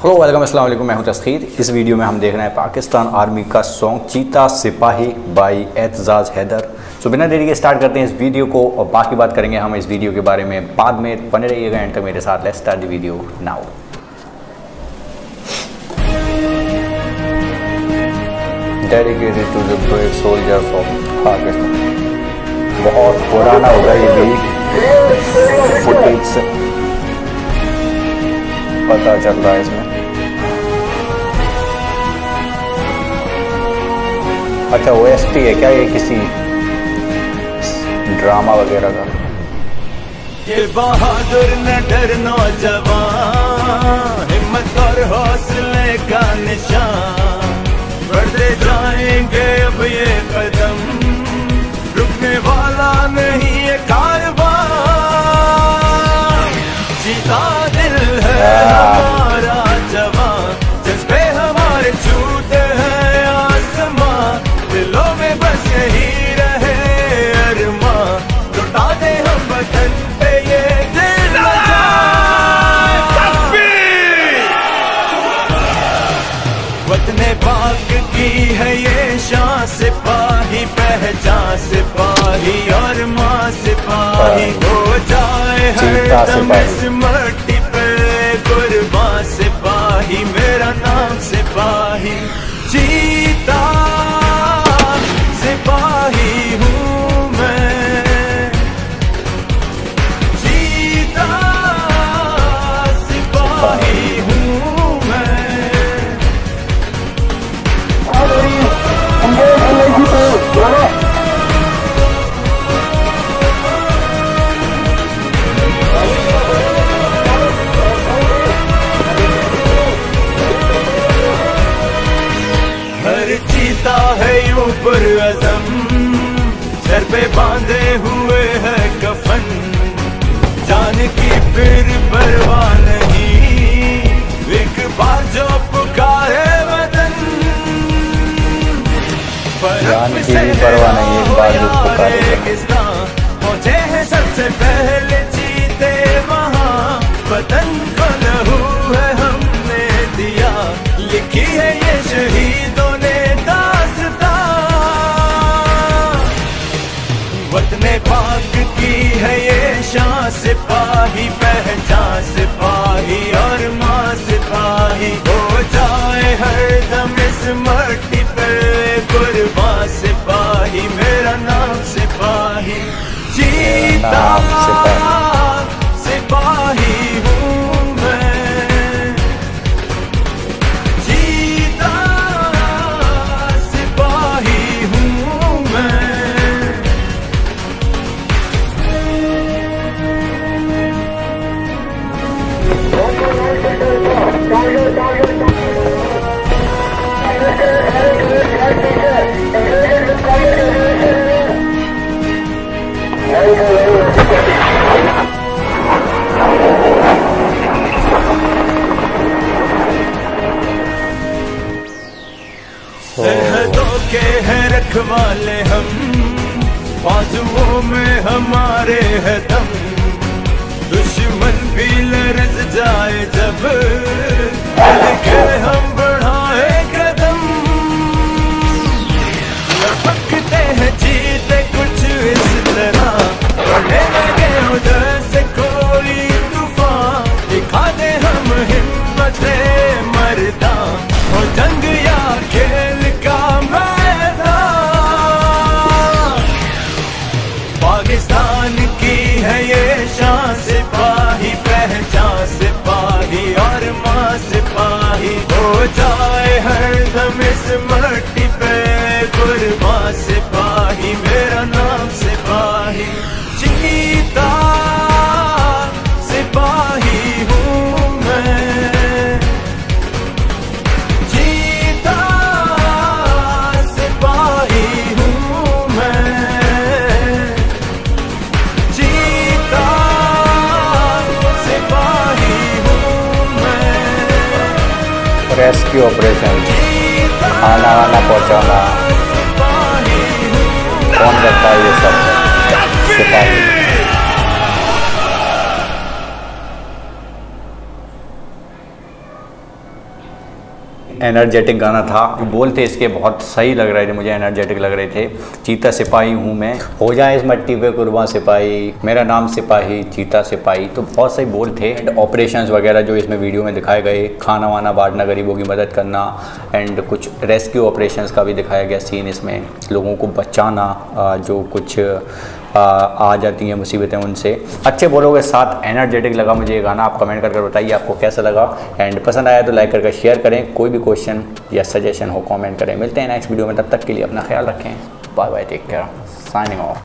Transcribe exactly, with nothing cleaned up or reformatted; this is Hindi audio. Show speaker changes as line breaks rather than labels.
हेलो वेलकम अस्सलाम वालेकुम, मैं हूं तस्खीर। इस वीडियो में हम देख रहे हैं पाकिस्तान आर्मी का सॉन्ग चीता सिपाही बाई एतजाज हैदर। सो बिना देरी के स्टार्ट करते हैं इस वीडियो को और बाकी बात करेंगे हम इस वीडियो के बारे में बाद में। बने रहिएगा एंड तक मेरे साथ। Let's start the video now. Dedicated to the brave soldiers of Pakistan. बहुत पुराना होगा ये भी फुटेज से पता चल रहा है इसमें। अच्छा ओ एस टी है क्या ये, किसी ड्रामा वगैरह का?
ये बहादुर न डर नौजवान, हिम्मत और हौसले का निशान, बढ़ते जाएंगे अब ये कदम, रुकने वाला नहीं ये कारवां। जीता दिल है हमारा जवान, जिस पे हमारे छूते हैं आसमां, दिलों में बस यही रहे अरमां, लुटा दे हम वतन पे ये दिल वतने पाक की है ये शान, सिपाही पहचान सिपाही और माँ सिपाही हो जाए हर दम इस मट्टी पे कुर्बान, सिपाही मेरा नाम सिपाही, चीता सिपाही हूँ मैं, चीता सिपाही हूँ मैं। हर चीता है यूं पुरअज़म, सर पे बांधे हुए है कफन, जान की फिर परवाह नहीं, एक बार जो पुकारे वतन,
जान की भी परवाह नहीं, एक बार जो पुकारे
पहुंचे हैं सबसे पहले चीते वहाँ, वतन को लहू है हमने दिया, लिखी है ये शहीदों ने दास्तां, वतने पाक की है ये शान, सिपाही पहचान सिपाही और माँ सिपाही हो जाए हर दम इस मट्टी पे कुर्बान, सिपाही मेरा नाम सिपाही, चीता सिपाही हूँ मैं, चीता सिपाही हूँ मैं। सरहदों के हैं रखवाले हम, बाजुओं में हमारे है दम, दुश्मन भी लरज़ जाए जब, के हम बढ़ाए कदम, लपकते हैं जीते कुछ इस तरह, बढ़ने लगे उधर से कोई तूफान, दिखा दे हम हिम्मते मरदा, हो जंग या खेल का मैदान, पाकिस्तान की है ये शान, सिपाही पहचान सिपाही और माँ सिपाही हो जाए हर दम इस मट्टी पे कुर्बान, सिपाही मेरा नाम सिपाही, चीता सिपाही हूँ मैं, चीता सिपाही हूँ मैं, चीता सिपाही हूँ मैं।
रेस्क्यू ऑपरेशन, खाना वाना पहुंचाना, कौन करता है ये सब? सिपाही। एनर्जेटिक गाना था। बोल थे इसके बहुत सही लग रहे थे, मुझे एनर्जेटिक लग रहे थे। चीता सिपाही हूँ मैं, हो जाए इस मट्टी पे कुर्बान सिपाही, मेरा नाम सिपाही, चीता सिपाही। तो बहुत सही बोल थे। एंड ऑपरेशंस वगैरह जो इसमें वीडियो में दिखाए गए, खाना वाना बांटना, गरीबों की मदद करना, एंड कुछ रेस्क्यू ऑपरेशंस का भी दिखाया गया सीन इसमें, लोगों को बचाना जो कुछ आ, आ जाती हैं मुसीबतें उनसे। अच्छे बोलों के साथ एनर्जेटिक लगा मुझे ये गाना। आप कमेंट करके बताइए आपको कैसा लगा, एंड पसंद आया तो लाइक करके शेयर करें। कोई भी क्वेश्चन या सजेशन हो कमेंट करें। मिलते हैं नेक्स्ट वीडियो में, तब तक के लिए अपना ख्याल रखें। Bye bye, take care, signing of.